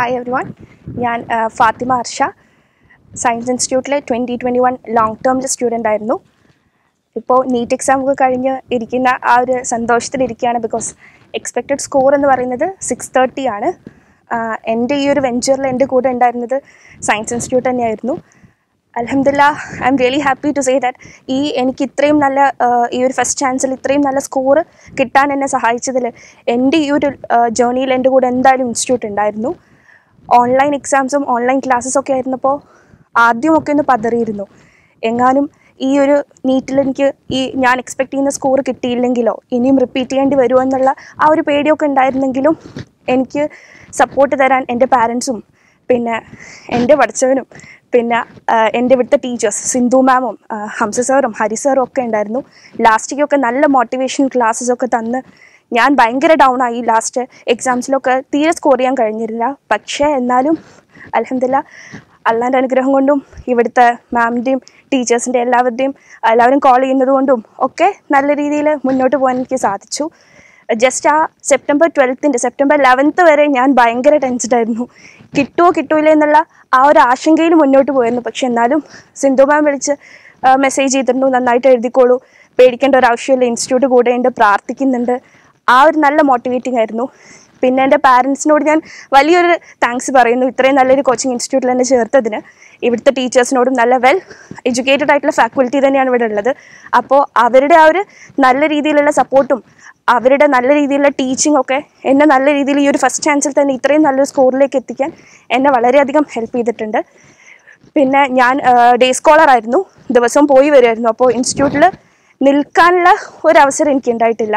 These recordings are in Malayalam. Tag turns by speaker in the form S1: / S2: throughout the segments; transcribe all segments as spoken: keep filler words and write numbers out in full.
S1: Hi everyone, ഞാൻ ഫാത്തിമ അർഷ സയൻസ് ഇൻസ്റ്റിറ്റ്യൂട്ടിലെ twenty twenty one long term student ആയിരുന്നു. ഇപ്പോൾ നീറ്റ് എക്സാം ഒക്കെ കഴിഞ്ഞ് ഇരിക്കുന്ന ആ ഒരു സന്തോഷത്തിലിരിക്കുകയാണ്. ബിക്കോസ് എക്സ്പെക്റ്റഡ് സ്കോർ എന്ന് പറയുന്നത് സിക്സ് തേർട്ടി ആണ്. എൻ്റെ ഈ ഒരു വെഞ്ചറിൽ എൻ്റെ കൂടെ ഉണ്ടായിരുന്നത് സയൻസ് ഇൻസ്റ്റിറ്റ്യൂട്ട് തന്നെയായിരുന്നു. അൽഹംദുലില്ലാഹ്, I am really happy to say that ഈ എനിക്ക് ഇത്രയും നല്ല ഈ ഒരു ഫസ്റ്റ് ചാൻസിൽ ഇത്രയും നല്ല സ്കോർ കിട്ടാൻ എന്നെ സഹായിച്ചതിൽ എൻ്റെ ഈ ഒരു ജേർണിയിൽ എൻ്റെ കൂടെ എന്തായാലും ഇൻസ്റ്റിറ്റ്യൂട്ട് ഉണ്ടായിരുന്നു. ഓൺലൈൻ എക്സാംസും ഓൺലൈൻ ക്ലാസ്സസൊക്കെ ആയിരുന്നപ്പോൾ ആദ്യമൊക്കെ ഒന്ന് പതറിയിരുന്നു. എങ്ങാനും ഈ ഒരു നീറ്റിൽ എനിക്ക് ഈ ഞാൻ എക്സ്പെക്റ്റ് ചെയ്യുന്ന സ്കോർ കിട്ടിയില്ലെങ്കിലോ ഇനിയും റിപ്പീറ്റ് ചെയ്യേണ്ടി വരുമോ എന്നുള്ള ആ ഒരു പേടിയൊക്കെ ഉണ്ടായിരുന്നെങ്കിലും എനിക്ക് സപ്പോർട്ട് തരാൻ എൻ്റെ പാരൻസും പിന്നെ എൻ്റെ പഠിച്ചവനും പിന്നെ എൻ്റെ ഇവിടുത്തെ ടീച്ചേഴ്സ് സിന്ധു മാമും ഹംസ സാറും ഹരി സാറും ഒക്കെ ഉണ്ടായിരുന്നു. ലാസ്റ്റിക്കൊക്കെ നല്ല മോട്ടിവേഷൻ ക്ലാസ്സസൊക്കെ തന്ന് ഞാൻ ഭയങ്കര ഡൗൺ ആയി. ലാസ്റ്റ് എക്സാംസിലൊക്കെ തീരെ സ്കോർ ചെയ്യാൻ കഴിഞ്ഞിരുന്നില്ല. പക്ഷേ എന്നാലും അൽഹംദുലില്ലാഹ് അള്ളാൻ്റെ അനുഗ്രഹം കൊണ്ടും ഇവിടുത്തെ മാമിൻ്റെയും ടീച്ചേഴ്സിൻ്റെ എല്ലാവരുടെയും എല്ലാവരും കോൾ ചെയ്യുന്നത് കൊണ്ടും ഒക്കെ നല്ല രീതിയിൽ മുന്നോട്ട് പോകാൻ എനിക്ക് സാധിച്ചു. ജസ്റ്റ് ആ സെപ്റ്റംബർ ട്വൽത്തിൻ്റെ സെപ്റ്റംബർ ലെവൻത്ത് വരെ ഞാൻ ഭയങ്കര ടെൻസ്ഡായിരുന്നു. കിട്ടുമോ കിട്ടൂല എന്നുള്ള ആ ഒരു ആശങ്കയിൽ മുന്നോട്ട് പോയിരുന്നു. പക്ഷെ എന്നാലും സിന്ധു മാം വിളിച്ച് മെസ്സേജ് ചെയ്തിരുന്നു, നന്നായിട്ട് എഴുതിക്കോളൂ, പേടിക്കേണ്ട ഒരു ആവശ്യമില്ല, ഇൻസ്റ്റിറ്റ്യൂട്ട് കൂടെയുണ്ട്, പ്രാർത്ഥിക്കുന്നുണ്ട്. ആ ഒരു നല്ല മോട്ടിവേറ്റിംഗ് ആയിരുന്നു. പിന്നെ എൻ്റെ പാരൻസിനോട് ഞാൻ വലിയൊരു താങ്ക്സ് പറയുന്നു, ഇത്രയും നല്ലൊരു കോച്ചിങ് ഇൻസ്റ്റിറ്റ്യൂട്ടിൽ തന്നെ ചേർത്തതിന്. ഇവിടുത്തെ ടീച്ചേഴ്സിനോടും നല്ല വെൽ എഡ്യൂക്കേറ്റഡ് ആയിട്ടുള്ള ഫാക്കൽറ്റി തന്നെയാണ് ഇവിടെ ഉള്ളത്. അപ്പോൾ അവരുടെ ആ ഒരു നല്ല രീതിയിലുള്ള സപ്പോർട്ടും അവരുടെ നല്ല രീതിയിലുള്ള ടീച്ചിങ് ഒക്കെ എന്നെ നല്ല രീതിയിൽ ഈ ഒരു ഫസ്റ്റ് ചാൻസിൽ തന്നെ ഇത്രയും നല്ലൊരു സ്കോറിലേക്ക് എത്തിക്കാൻ എന്നെ വളരെയധികം ഹെൽപ്പ് ചെയ്തിട്ടുണ്ട്. പിന്നെ ഞാൻ ഡേ സ്കോളറായിരുന്നു, ദിവസവും പോയി വരുമായിരുന്നു. അപ്പോൾ ഇൻസ്റ്റിറ്റ്യൂട്ടിൽ നിൽക്കാനുള്ള ഒരവസരം എനിക്ക് ഉണ്ടായിട്ടില്ല.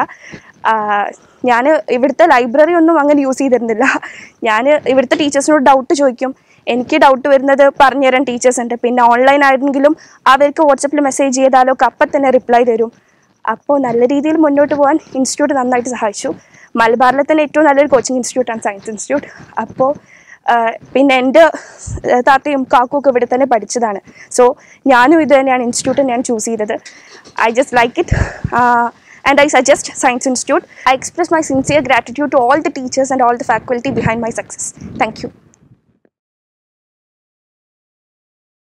S1: ഞാൻ ഇവിടുത്തെ ലൈബ്രറി ഒന്നും അങ്ങനെ യൂസ് ചെയ്തിരുന്നില്ല. ഞാൻ ഇവിടുത്തെ ടീച്ചേഴ്സിനോട് ഡൗട്ട് ചോദിക്കും, എനിക്ക് ഡൗട്ട് വരുന്നത് പറഞ്ഞു തരാൻ ടീച്ചേഴ്സ് ഉണ്ട്. പിന്നെ ഓൺലൈൻ ആയിരുന്നെങ്കിലും അവർക്ക് വാട്സപ്പിൽ മെസ്സേജ് ചെയ്താലോ അപ്പം തന്നെ റിപ്ലൈ തരും. അപ്പോൾ നല്ല രീതിയിൽ മുന്നോട്ട് പോകാൻ ഇൻസ്റ്റിറ്റ്യൂട്ട് നന്നായിട്ട് സഹായിച്ചു. മലബാറിലെ തന്നെ ഏറ്റവും നല്ലൊരു കോച്ചിങ് ഇൻസ്റ്റിറ്റ്യൂട്ടാണ് സയൻസ് ഇൻസ്റ്റിറ്റ്യൂട്ട്. അപ്പോൾ പിന്നെ എൻ്റെ താത്തയും കാക്കും ഒക്കെ ഇവിടെ തന്നെ പഠിച്ചതാണ്. സോ ഞാനും ഇത് തന്നെയാണ് ഇൻസ്റ്റിറ്റ്യൂട്ട് ഞാൻ ചൂസ് ചെയ്തത്. I just like it and I suggest Science Institute. I express my sincere gratitude to all the teachers and all the faculty behind my success. Thank you.